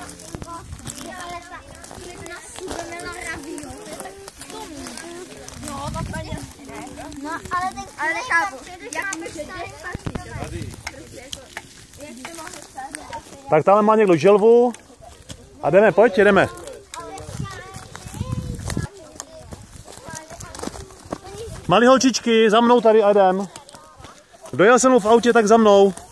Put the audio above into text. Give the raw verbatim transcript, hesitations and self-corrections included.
No, ale ten ale nechápu, jak můžete Tak tam má někdo želvu a jdeme, pojď, jdeme. Malí holčičky, za mnou tady a jdem. Kdo jel se mnou v autě, tak za mnou.